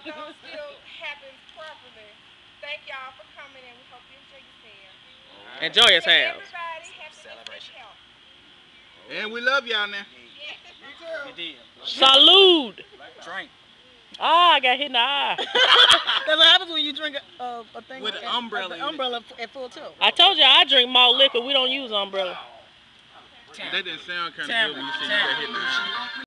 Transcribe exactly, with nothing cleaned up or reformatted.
gonna still happen properly. Thank y'all for coming, and we hope you enjoy yourself. Enjoy yourselves. Everybody, happiness celebration. And we love y'all now. Yeah. You did. Salute. Drink. Ah, I got hit in the eye. That's what happens when you drink a, uh, a thing With at, an umbrella An in it. umbrella at full tilt. I told you I drink malt liquor. We don't use umbrella. That didn't sound kind of Tamara, good when you said you Tamara. got hit in the eye.